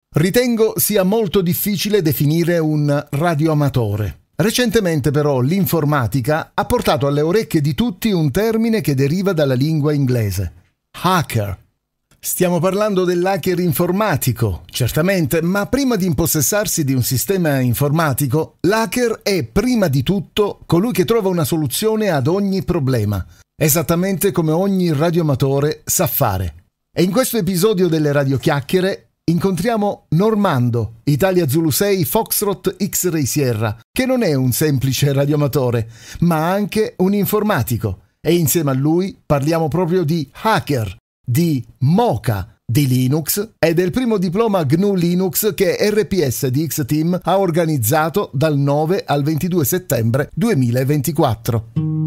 Ritengo sia molto difficile definire un radioamatore. Recentemente però l'informatica ha portato alle orecchie di tutti un termine che deriva dalla lingua inglese: hacker. Stiamo parlando dell'hacker informatico, certamente, ma prima di impossessarsi di un sistema informatico, l'hacker è prima di tutto colui che trova una soluzione ad ogni problema, esattamente come ogni radioamatore sa fare. E in questo episodio delle radiochiacchiere incontriamo Normando, Italia Zulu 6 Foxtrot X-Ray Sierra, che non è un semplice radioamatore, ma anche un informatico. E insieme a lui parliamo proprio di hacker, di Mocha, di Linux e del primo diploma GNU Linux che RPS di X-Team ha organizzato dal 9 al 22 settembre 2024.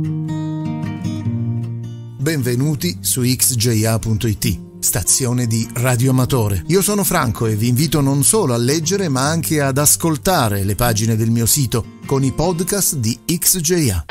Benvenuti su xja.it, stazione di radioamatore. Io sono Franco e vi invito non solo a leggere ma anche ad ascoltare le pagine del mio sito con i podcast di XJA.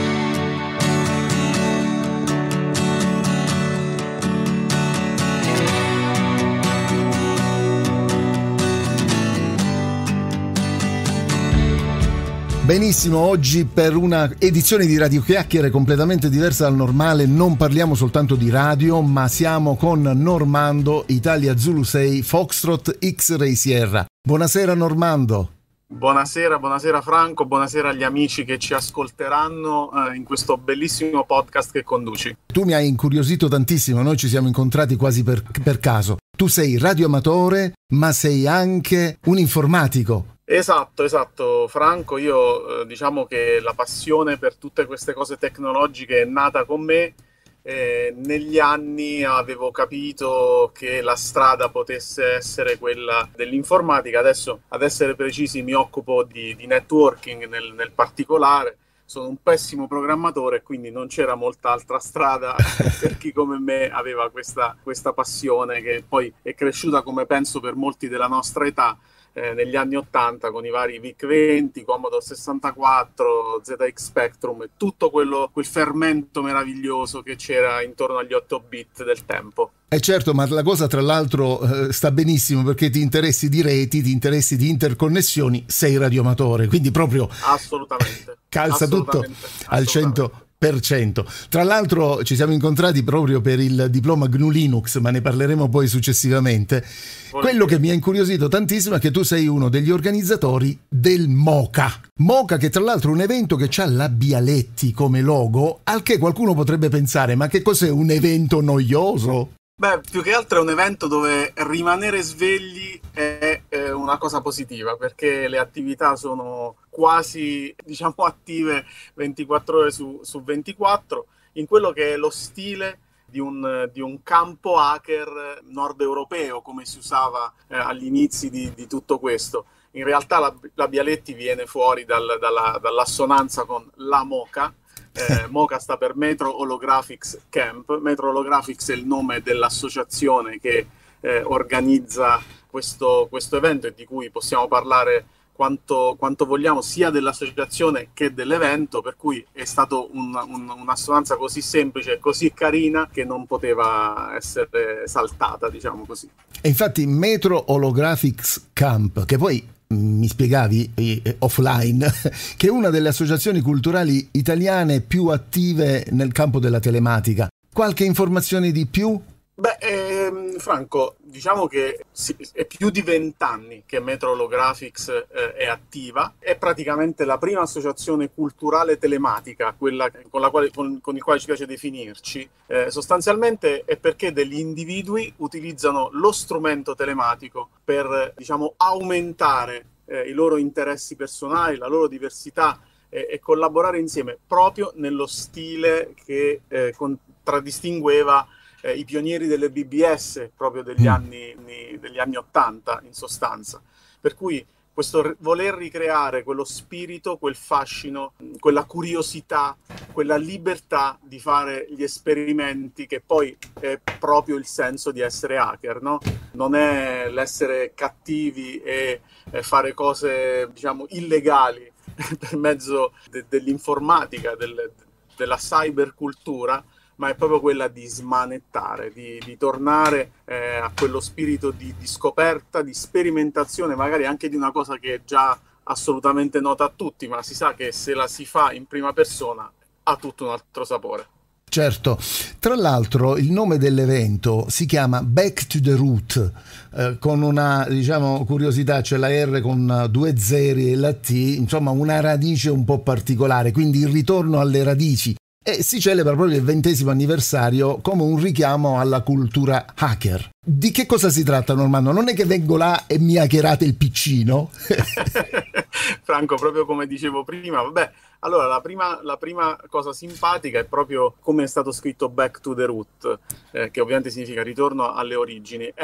Benissimo, oggi per una edizione di Radio Chiacchiere completamente diversa dal normale non parliamo soltanto di radio, ma siamo con Normando, Italia Zulu 6 Foxtrot X-Ray Sierra. Buonasera Normando. Buonasera Franco, buonasera agli amici che ci ascolteranno in questo bellissimo podcast che conduci. Tu mi hai incuriosito tantissimo, noi ci siamo incontrati quasi per caso. Tu sei radioamatore, ma sei anche un informatico. Esatto Franco, io diciamo che la passione per tutte queste cose tecnologiche è nata con me. Negli anni avevo capito che la strada potesse essere quella dell'informatica. Adesso, ad essere precisi, mi occupo di networking nel particolare. Sono un pessimo programmatore, quindi non c'era molta altra strada per chi come me aveva questa passione che poi è cresciuta, come penso per molti della nostra età, negli anni 80 con i vari VIC-20, Commodore 64, ZX Spectrum e tutto quel fermento meraviglioso che c'era intorno agli 8 bit del tempo. Certo, ma la cosa tra l'altro sta benissimo perché ti interessi di reti, ti interessi di interconnessioni, sei radioamatore, quindi proprio assolutamente calza tutto al 100%. Tra l'altro ci siamo incontrati proprio per il diploma GNU Linux, ma ne parleremo poi successivamente. Quello che mi ha incuriosito tantissimo è che tu sei uno degli organizzatori del Mocha, che tra l'altro è un evento che ha la Bialetti come logo, al che qualcuno potrebbe pensare: ma che cos'è, un evento noioso? Beh, più che altro è un evento dove rimanere svegli è una cosa positiva, perché le attività sono quasi, attive 24 ore su 24, in quello che è lo stile di un campo hacker nord europeo, come si usava agli inizi di tutto questo. In realtà la Bialetti viene fuori dall'assonanza con la Mocha. Mocha sta per Metro Holographics Camp. Metro Holographics è il nome dell'associazione che organizza questo evento e di cui possiamo parlare quanto vogliamo, sia dell'associazione che dell'evento, per cui è stato un'assonanza così semplice e così carina che non poteva essere saltata, diciamo così. E infatti Metro Holographics Camp, che poi mi spiegavi offline, che è una delle associazioni culturali italiane più attive nel campo della telematica. Qualche informazione di più? Beh, Franco, diciamo che è più di 20 anni che Metro Holographics è attiva. È praticamente la prima associazione culturale telematica, quella con il quale ci piace definirci. Sostanzialmente è perché degli individui utilizzano lo strumento telematico per, aumentare i loro interessi personali, la loro diversità e collaborare insieme proprio nello stile che contraddistingueva i pionieri delle BBS proprio degli anni 80 in sostanza. Per cui questo voler ricreare quello spirito, quel fascino, quella curiosità, quella libertà di fare gli esperimenti, che poi è proprio il senso di essere hacker, no? Non è l'essere cattivi e fare cose, illegali per mezzo dell'informatica, della cybercultura, ma è proprio quella di smanettare, di tornare a quello spirito di scoperta, di sperimentazione, magari anche di una cosa che è già assolutamente nota a tutti, ma si sa che se la si fa in prima persona ha tutto un altro sapore. Certo, tra l'altro il nome dell'evento si chiama Back to the Root, con una, diciamo, curiosità, c'è la R con due zeri e la T, insomma una radice un po' particolare, quindi il ritorno alle radici, e si celebra proprio il 20° anniversario come un richiamo alla cultura hacker. Di che cosa si tratta, Normanno? Non è che vengo là e mi hackerate il PC, no? Franco, proprio come dicevo prima, vabbè, allora la prima cosa simpatica è proprio come è stato scritto Back to the Root, che ovviamente significa ritorno alle origini.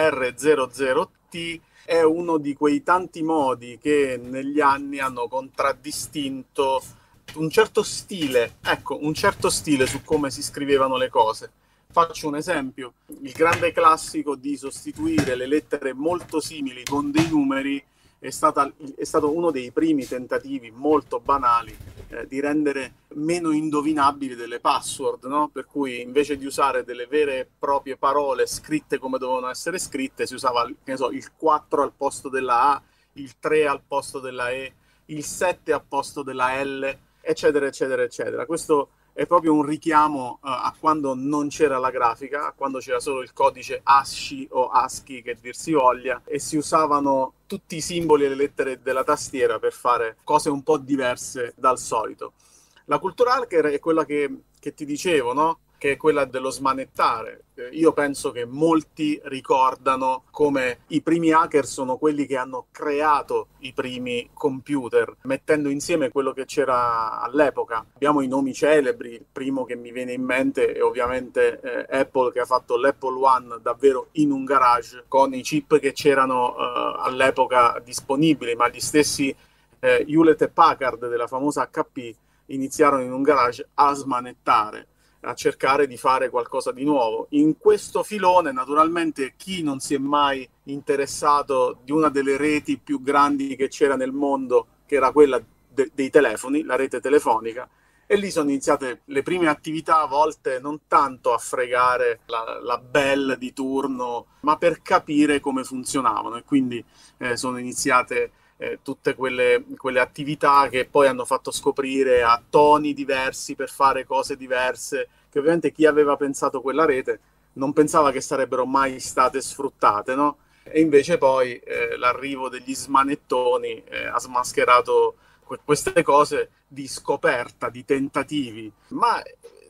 R00T è uno di quei tanti modi che negli anni hanno contraddistinto un certo stile, ecco, un certo stile su come si scrivevano le cose. Faccio un esempio: il grande classico di sostituire le lettere molto simili con dei numeri è stato uno dei primi tentativi molto banali di rendere meno indovinabili delle password, no? Per cui invece di usare delle vere e proprie parole scritte come dovevano essere scritte, si usava, che ne so, il 4 al posto della A, il 3 al posto della E, il 7 al posto della L, eccetera, eccetera, eccetera. Questo è proprio un richiamo a quando non c'era la grafica, a quando c'era solo il codice ASCII o ASCII, che dir si voglia, e si usavano tutti i simboli e le lettere della tastiera per fare cose un po' diverse dal solito. La cultura hacker è quella che ti dicevo, no? Che è quella dello smanettare. Io penso che molti ricordano come i primi hacker sono quelli che hanno creato i primi computer, mettendo insieme quello che c'era all'epoca. Abbiamo i nomi celebri, il primo che mi viene in mente è ovviamente Apple, che ha fatto l'Apple One davvero in un garage, con i chip che c'erano all'epoca disponibili, ma gli stessi Hewlett e Packard della famosa HP iniziarono in un garage a smanettare, a cercare di fare qualcosa di nuovo. In questo filone, naturalmente, chi non si è mai interessato di una delle reti più grandi che c'era nel mondo, che era quella dei telefoni, la rete telefonica, e lì sono iniziate le prime attività, volte non tanto a fregare la belle di turno, ma per capire come funzionavano, e quindi sono iniziate tutte quelle attività che poi hanno fatto scoprire a toni diversi per fare cose diverse, che ovviamente chi aveva pensato quella rete non pensava che sarebbero mai state sfruttate, no? E invece poi l'arrivo degli smanettoni ha smascherato queste cose di scoperta, di tentativi, ma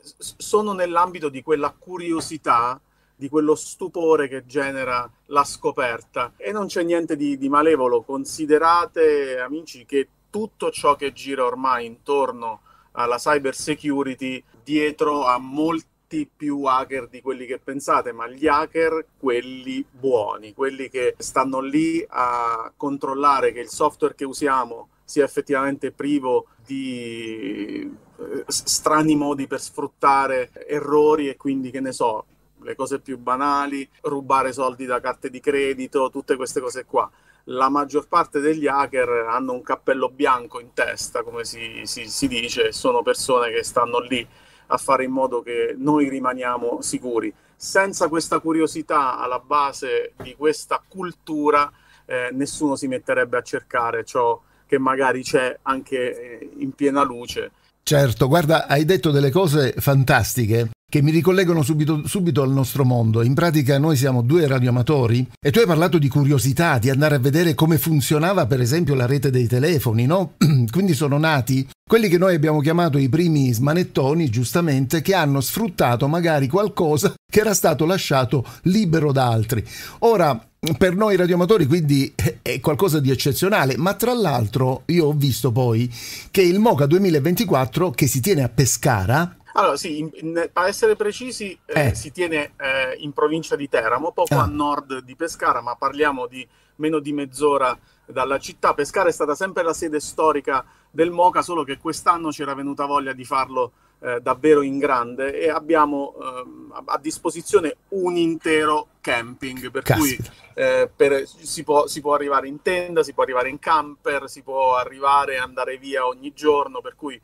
sono nell'ambito di quella curiosità, di quello stupore che genera la scoperta, e non c'è niente di malevolo. Considerate, amici, che tutto ciò che gira ormai intorno alla cyber security, dietro a molti più hacker di quelli che pensate, ma gli hacker, quelli buoni, quelli che stanno lì a controllare che il software che usiamo sia effettivamente privo di strani modi per sfruttare errori, e quindi, che ne so, le cose più banali, rubare soldi da carte di credito, tutte queste cose qua. La maggior parte degli hacker hanno un cappello bianco in testa, come si dice, sono persone che stanno lì a fare in modo che noi rimaniamo sicuri. Senza questa curiosità alla base di questa cultura, nessuno si metterebbe a cercare ciò che magari c'è anche in piena luce. Certo, guarda, hai detto delle cose fantastiche che mi ricollegano subito al nostro mondo. In pratica noi siamo due radioamatori e tu hai parlato di curiosità, di andare a vedere come funzionava per esempio la rete dei telefoni, no? Quindi sono nati quelli che noi abbiamo chiamato i primi smanettoni, giustamente, che hanno sfruttato magari qualcosa che era stato lasciato libero da altri. Ora, per noi radioamatori quindi è qualcosa di eccezionale, ma tra l'altro io ho visto poi che il MOCA 2024, che si tiene a Pescara. Allora sì, per essere precisi, si tiene in provincia di Teramo, poco a nord di Pescara, ma parliamo di meno di mezz'ora dalla città. Pescara è stata sempre la sede storica del MOCA, solo che quest'anno c'era venuta voglia di farlo davvero in grande, e abbiamo a disposizione un intero camping, per cui si può arrivare in tenda, si può arrivare in camper, si può arrivare e andare via ogni giorno, per cui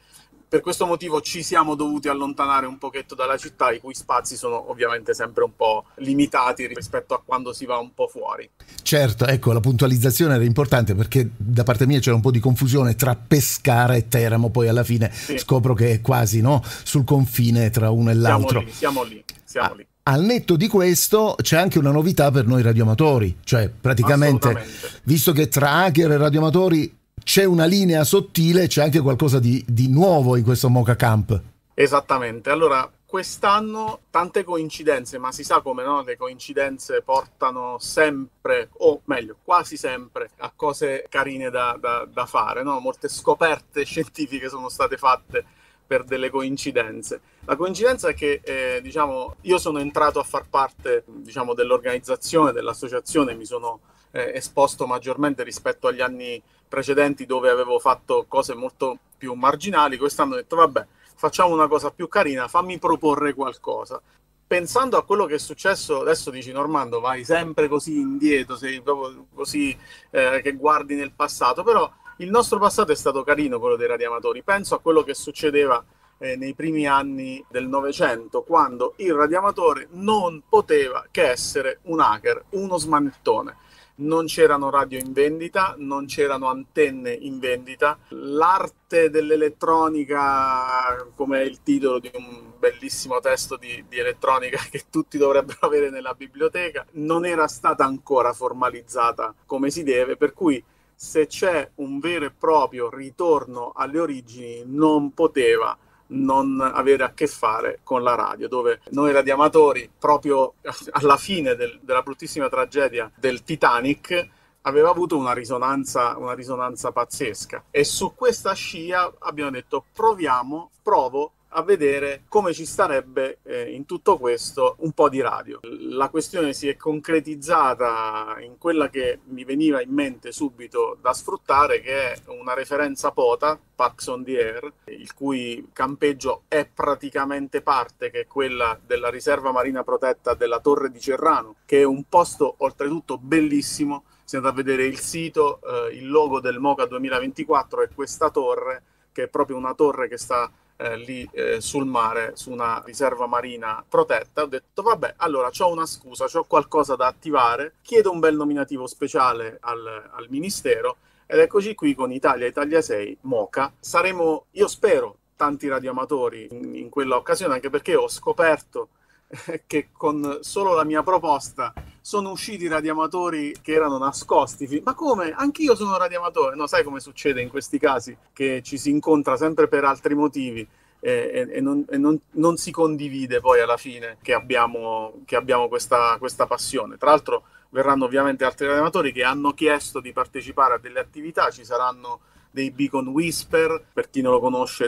per questo motivo ci siamo dovuti allontanare un pochetto dalla città, i cui spazi sono ovviamente sempre un po' limitati rispetto a quando si va un po' fuori. Certo, ecco, la puntualizzazione era importante perché da parte mia c'era un po' di confusione tra Pescara e Teramo, poi alla fine scopro che è quasi, no, sul confine tra uno e l'altro. Siamo lì. Al netto di questo c'è anche una novità per noi radioamatori, cioè praticamente, visto che tra hacker e radioamatori c'è una linea sottile, c'è anche qualcosa di nuovo in questo Mocha Camp. Esattamente, allora quest'anno tante coincidenze, ma si sa come, no? Le coincidenze portano sempre, o meglio, quasi sempre, a cose carine da fare, no? Molte scoperte scientifiche sono state fatte per delle coincidenze. La coincidenza è che io sono entrato a far parte dell'organizzazione, dell'associazione, mi sono esposto maggiormente rispetto agli anni precedenti dove avevo fatto cose molto più marginali. Quest'anno ho detto vabbè, facciamo una cosa più carina, fammi proporre qualcosa. Pensando a quello che è successo, adesso dici Normando, vai sempre così indietro, sei proprio così che guardi nel passato, però il nostro passato è stato carino, quello dei radioamatori. Penso a quello che succedeva nei primi anni del Novecento, quando il radioamatore non poteva che essere un hacker, uno smanettone. Non c'erano radio in vendita, non c'erano antenne in vendita. L'arte dell'elettronica, come è il titolo di un bellissimo testo di elettronica che tutti dovrebbero avere nella biblioteca, non era stata ancora formalizzata come si deve, per cui se c'è un vero e proprio ritorno alle origini non poteva non avere a che fare con la radio, dove noi radioamatori, proprio alla fine della bruttissima tragedia del Titanic, aveva avuto una risonanza pazzesca, e su questa scia abbiamo detto provo a vedere come ci starebbe in tutto questo un po' di radio. La questione si è concretizzata in quella che mi veniva in mente subito da sfruttare, che è una referenza POTA, Pax on the Air, il cui campeggio è praticamente parte, che è quella della riserva marina protetta della Torre di Cerrano, che è un posto oltretutto bellissimo. Si andrà a vedere il sito, il logo del Mocha 2024 è questa torre, che è proprio una torre che sta lì sul mare, su una riserva marina protetta. Ho detto vabbè, allora c'ho una scusa, c'ho qualcosa da attivare, chiedo un bel nominativo speciale al Ministero, ed eccoci qui con Italia 6 Mocha. Saremo, io spero, tanti radioamatori in quella occasione, anche perché ho scoperto che con solo la mia proposta sono usciti radioamatori che erano nascosti. Ma come? Anch'io sono radioamatore? No, sai come succede in questi casi? Che ci si incontra sempre per altri motivi e non si condivide poi alla fine che abbiamo questa passione. Tra l'altro verranno ovviamente altri radioamatori che hanno chiesto di partecipare a delle attività. Ci saranno dei Beacon Whisper, per chi non lo conosce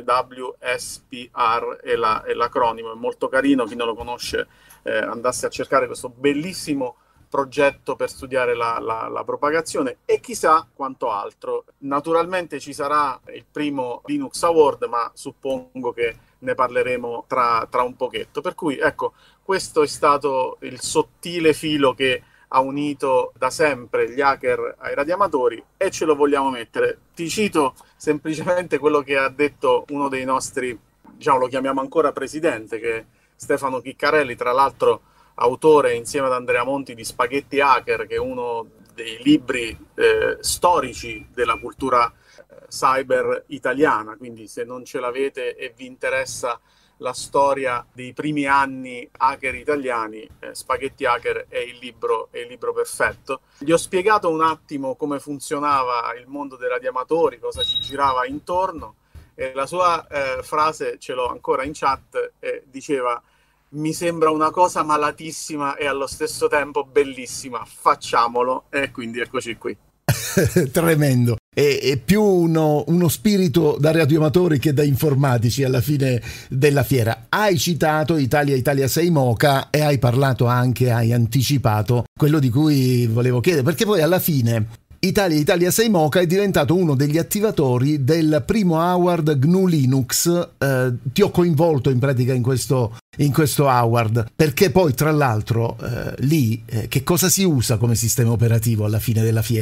WSPR è l'acronimo, è molto carino, chi non lo conosce andasse a cercare questo bellissimo progetto per studiare la propagazione, e chissà quanto altro. Naturalmente ci sarà il primo Linux Award, ma suppongo che ne parleremo tra un pochetto, per cui ecco, questo è stato il sottile filo che ha unito da sempre gli hacker ai radioamatori, e ce lo vogliamo mettere. Ti cito semplicemente quello che ha detto uno dei nostri, lo chiamiamo ancora presidente, che è Stefano Chiccarelli, tra l'altro autore insieme ad Andrea Monti di Spaghetti Hacker, che è uno dei libri storici della cultura cyber italiana. Quindi se non ce l'avete e vi interessa la storia dei primi anni hacker italiani, Spaghetti Hacker è il libro perfetto. Gli ho spiegato un attimo come funzionava il mondo dei radioamatori, cosa ci girava intorno, e la sua frase, ce l'ho ancora in chat, diceva: mi sembra una cosa malatissima e allo stesso tempo bellissima, facciamolo. E quindi eccoci qui. Tremendo. È più uno spirito da radioamatori che da informatici alla fine della fiera. Hai citato Italia 6 Mocha e hai anticipato quello di cui volevo chiedere, perché poi alla fine Italia 6 Mocha è diventato uno degli attivatori del primo award GNU Linux. Ti ho coinvolto in pratica in questo award, perché poi tra l'altro lì che cosa si usa come sistema operativo alla fine della fiera?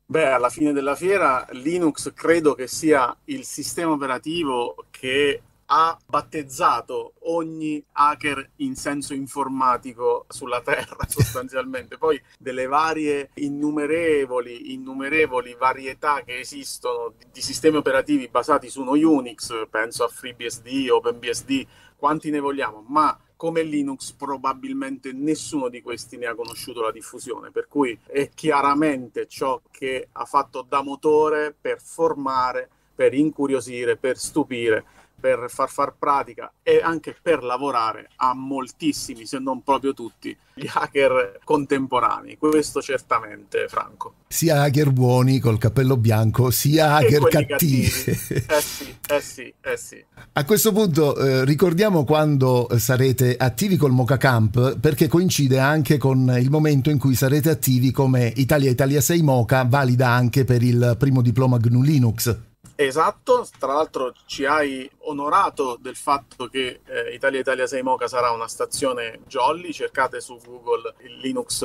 Beh, alla fine della fiera Linux credo che sia il sistema operativo che ha battezzato ogni hacker in senso informatico sulla Terra, sostanzialmente. Poi delle varie innumerevoli varietà che esistono di sistemi operativi basati su uno Unix, penso a FreeBSD, OpenBSD, quanti ne vogliamo, ma come Linux probabilmente nessuno di questi ne ha conosciuto la diffusione, per cui è chiaramente ciò che ha fatto da motore per formare, per incuriosire, per stupire, per far pratica e anche per lavorare a moltissimi, se non proprio tutti, gli hacker contemporanei. Questo certamente, Franco. Sia hacker buoni col cappello bianco, sia hacker cattivi. Sì. A questo punto ricordiamo quando sarete attivi col Mocha Camp, perché coincide anche con il momento in cui sarete attivi come Italia 6 Mocha, valida anche per il primo diploma GNU Linux. Esatto, tra l'altro ci hai onorato del fatto che Italia 6 Mocha sarà una stazione jolly. Cercate su Google il Linux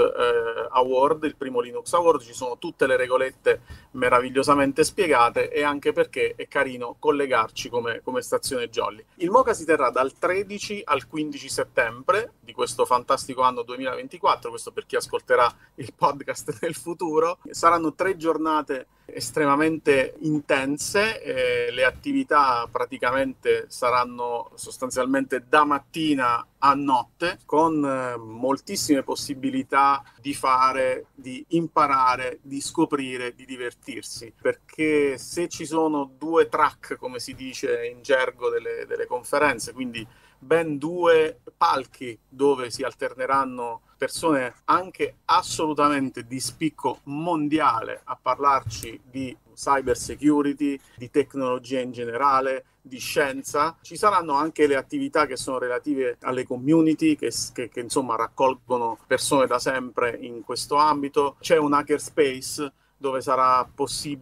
Award, il primo Linux Award, ci sono tutte le regolette meravigliosamente spiegate e anche perché è carino collegarci come stazione jolly. Il Mocha si terrà dal 13 al 15 settembre di questo fantastico anno 2024, questo per chi ascolterà il podcast nel futuro. Saranno 3 giornate estremamente intense, le attività praticamente saranno sostanzialmente da mattina a notte, con moltissime possibilità di fare, di imparare, di scoprire, di divertirsi, perché se ci sono 2 track, come si dice in gergo delle conferenze, quindi ben 2 palchi dove si alterneranno persone anche assolutamente di spicco mondiale a parlarci di cyber security, di tecnologia in generale, di scienza. Ci saranno anche le attività che sono relative alle community, che insomma raccolgono persone da sempre in questo ambito. C'è un hackerspace dove sarà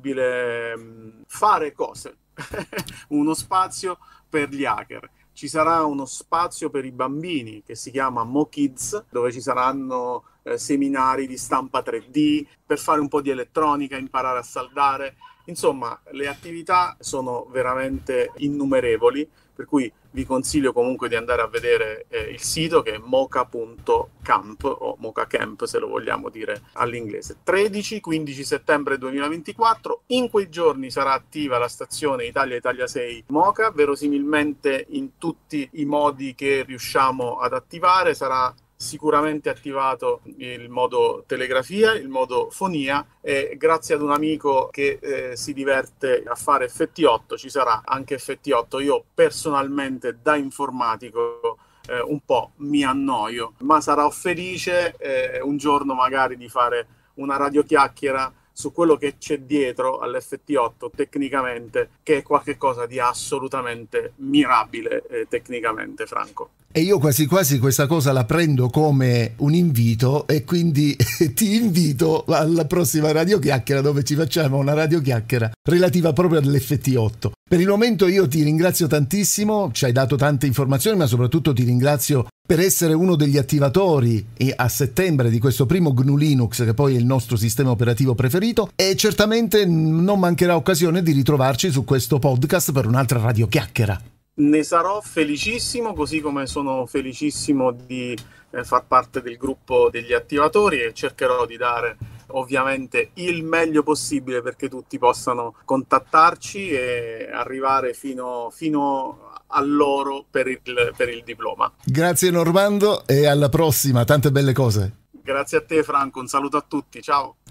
possibile fare cose, uno spazio per gli hacker. Ci sarà uno spazio per i bambini che si chiama Mo Kids, dove ci saranno seminari di stampa 3D per fare un po' di elettronica, imparare a saldare. Insomma, le attività sono veramente innumerevoli, per cui vi consiglio comunque di andare a vedere il sito, che è mocha.camp o Mocha Camp se lo vogliamo dire all'inglese. 13-15 settembre 2024, in quei giorni sarà attiva la stazione Italia 6 Mocha, verosimilmente in tutti i modi che riusciamo ad attivare. Sarà sicuramente attivato il modo telegrafia, il modo fonia, e grazie ad un amico che si diverte a fare FT8 ci sarà anche FT8. Io personalmente da informatico un po' mi annoio, ma sarò felice un giorno magari di fare una radiochiacchiera su quello che c'è dietro all'FT8 tecnicamente, che è qualcosa di assolutamente mirabile tecnicamente, Franco. E io quasi quasi questa cosa la prendo come un invito, e quindi ti invito alla prossima radiochiacchiera, dove ci facciamo una radiochiacchiera relativa proprio all'FT8. Per il momento io ti ringrazio tantissimo, ci hai dato tante informazioni, ma soprattutto ti ringrazio per essere uno degli attivatori a settembre di questo primo GNU Linux, che poi è il nostro sistema operativo preferito, e certamente non mancherà occasione di ritrovarci su questo podcast per un'altra radiochiacchiera. Ne sarò felicissimo, così come sono felicissimo di far parte del gruppo degli attivatori, e cercherò di dare ovviamente il meglio possibile perché tutti possano contattarci e arrivare fino a loro per il diploma. Grazie Normando, e alla prossima, tante belle cose. Grazie a te Franco, un saluto a tutti, ciao.